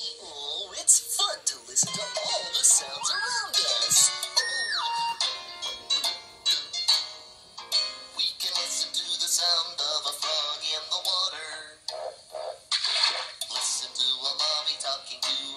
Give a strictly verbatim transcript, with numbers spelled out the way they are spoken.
Oh, it's fun to listen to all the sounds around us. We can listen to the sound of a frog in the water. Listen to a mommy talking to